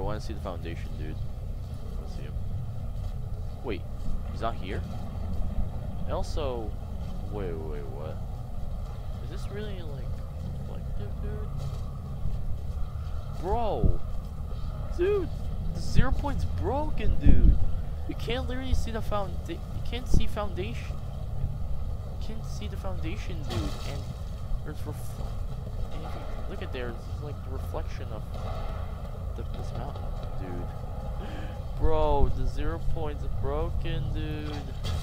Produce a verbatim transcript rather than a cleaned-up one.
want to see the foundation, dude. I want to see him. Wait, he's not here? And also, wait, wait, what? Is this really, like, reflective, dude? Bro! Dude! The zero point's broken, dude! You can't literally see the found. You can't see foundation. You can't see the foundation, dude. And there's refl- and if you look at there, it's like the reflection of the, this mountain, dude. Bro, the zero point's broken, dude.